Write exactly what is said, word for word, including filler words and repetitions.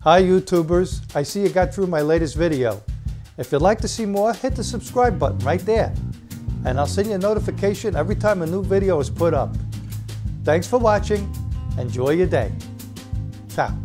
Hi YouTubers, I see you got through my latest video. If you'd like to see more, hit the subscribe button right there. And I'll send you a notification every time a new video is put up. Thanks for watching. Enjoy your day. Ciao.